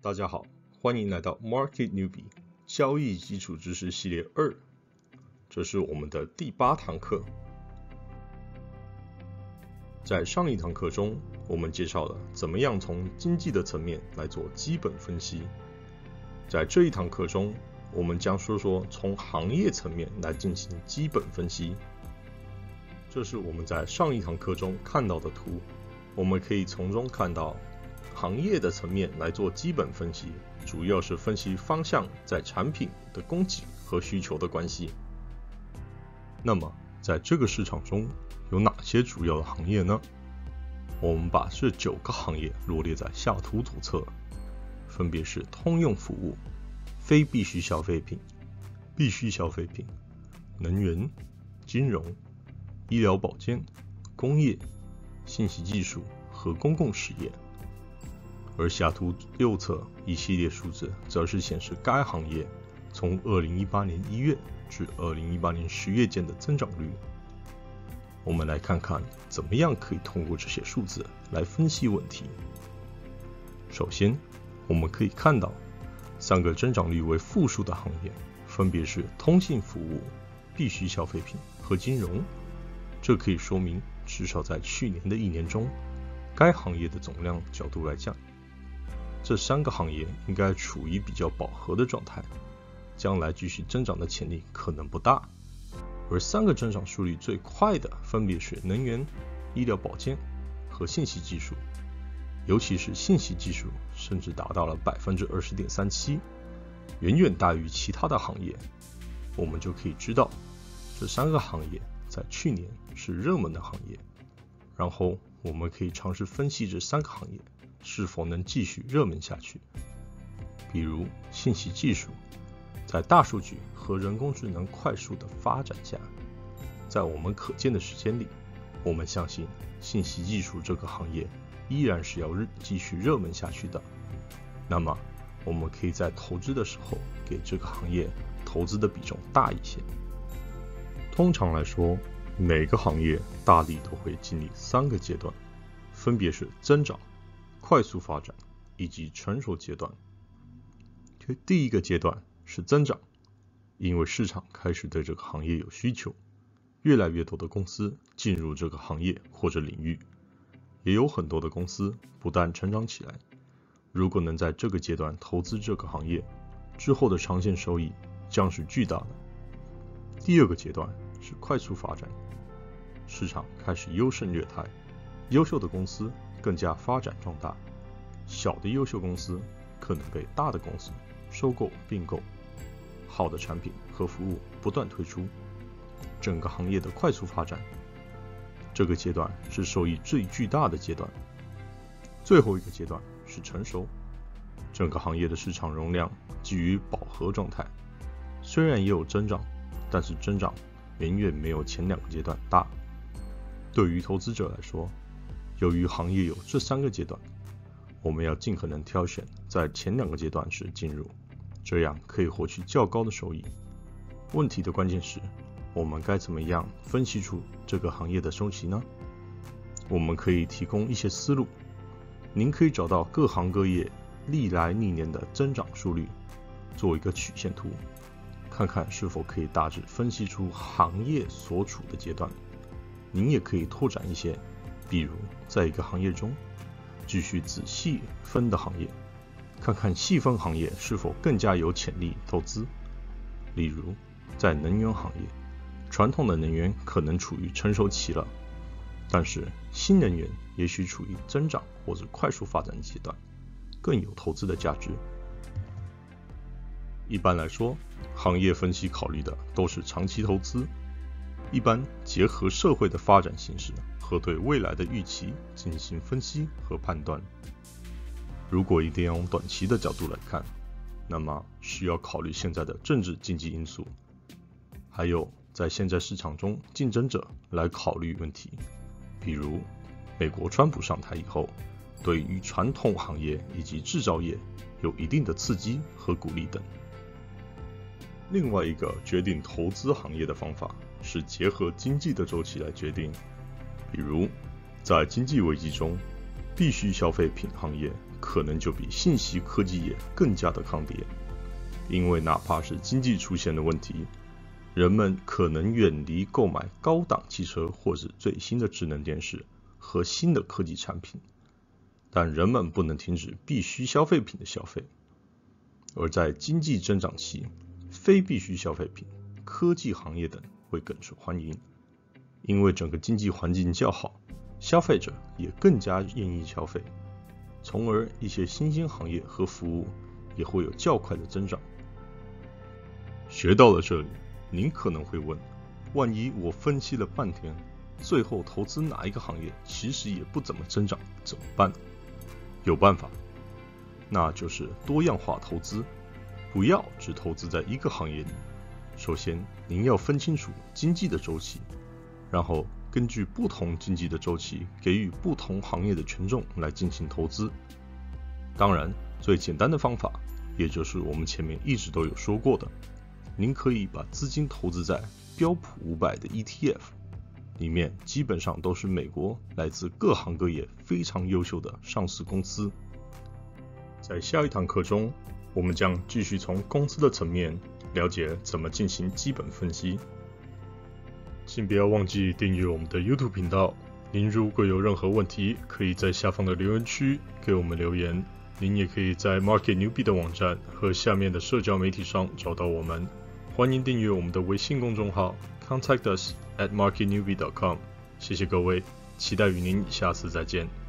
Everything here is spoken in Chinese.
大家好，欢迎来到 Market Newbie 交易基础知识系列2，这是我们的第8堂课。在上一堂课中，我们介绍了怎么样从经济的层面来做基本分析。在这一堂课中，我们将说说从行业层面来进行基本分析。这是我们在上一堂课中看到的图，我们可以从中看到行业的层面来做基本分析，主要是分析方向在产品的供给和需求的关系。那么在这个市场中有哪些主要的行业呢？我们把这9个行业罗列在下图左侧，分别是通用服务、非必需消费品、必需消费品、能源、金融、医疗保健、工业、信息技术和公共事业。而下图右侧一系列数字则是显示该行业从2018年1月至2018年10月间的增长率。我们来看看怎么样可以通过这些数字来分析问题。首先，我们可以看到3个增长率为负数的行业，分别是通信服务、必需消费品和金融。这可以说明至少在去年的1年中，该行业的总量角度来讲，这3个行业应该处于比较饱和的状态，将来继续增长的潜力可能不大。而3个增长速率最快的分别是能源、医疗保健和信息技术，尤其是信息技术甚至达到了 20.37%， 远远大于其他的行业。我们就可以知道这3个行业在去年是热门的行业，然后我们可以尝试分析这3个行业是否能继续热门下去。比如信息技术，在大数据和人工智能快速的发展下，在我们可见的时间里，我们相信信息技术这个行业依然是要继续热门下去的。那么我们可以在投资的时候给这个行业投资的比重大一些。通常来说，每个行业大抵都会经历3个阶段，分别是增长、快速发展以及成熟阶段。第一个阶段是增长，因为市场开始对这个行业有需求，越来越多的公司进入这个行业或者领域，也有很多的公司不但成长起来，如果能在这个阶段投资这个行业，之后的长线收益将是巨大的。第二个阶段是快速发展，市场开始优胜劣汰，优秀的公司更加发展壮大，小的优秀公司可能被大的公司收购并购，好的产品和服务不断推出，整个行业的快速发展。这个阶段是收益最巨大的阶段。最后一个阶段是成熟，整个行业的市场容量基于饱和状态，虽然也有增长，但是增长远远没有前2个阶段大。对于投资者来说，由于行业有这3个阶段，我们要尽可能挑选在前2个阶段时进入，这样可以获取较高的收益。问题的关键是，我们该怎么样分析出这个行业的周期呢？我们可以提供一些思路。您可以找到各行各业历来历年的增长速率，做一个曲线图，看看是否可以大致分析出行业所处的阶段。您也可以拓展一些，比如在一个行业中继续仔细分的行业，看看细分行业是否更加有潜力投资。例如在能源行业，传统的能源可能处于成熟期了，但是新能源也许处于增长或者快速发展阶段，更有投资的价值。一般来说，行业分析考虑的都是长期投资，一般结合社会的发展形势和对未来的预期进行分析和判断。如果一定要用短期的角度来看，那么需要考虑现在的政治经济因素，还有在现在市场中竞争者来考虑问题，比如美国川普上台以后，对于传统行业以及制造业有一定的刺激和鼓励等。另外一个决定投资行业的方法是结合经济的周期来决定，比如在经济危机中，必需消费品行业可能就比信息科技业更加的抗跌，因为哪怕是经济出现了问题，人们可能远离购买高档汽车或是最新的智能电视和新的科技产品，但人们不能停止必需消费品的消费。而在经济增长期，非必需消费品、科技行业等会更受欢迎，因为整个经济环境较好，消费者也更加愿意消费，从而一些新兴行业和服务也会有较快的增长。学到了这里，您可能会问，万一我分析了半天，最后投资哪一个行业其实也不怎么增长，怎么办？有办法，那就是多样化投资，不要只投资在一个行业里。首先，您要分清楚经济的周期，然后根据不同经济的周期，给予不同行业的权重来进行投资。当然，最简单的方法，也就是我们前面一直都有说过的，您可以把资金投资在标普500的 ETF， 里面基本上都是美国来自各行各业非常优秀的上市公司。在下一堂课中，我们将继续从公司的层面了解怎么进行基本分析。请不要忘记订阅我们的 YouTube 频道。您如果有任何问题，可以在下方的留言区给我们留言。您也可以在 Market Newbie 的网站和下面的社交媒体上找到我们。欢迎订阅我们的微信公众号 Contact us at marketnewbie.com。谢谢各位，期待与您下次再见。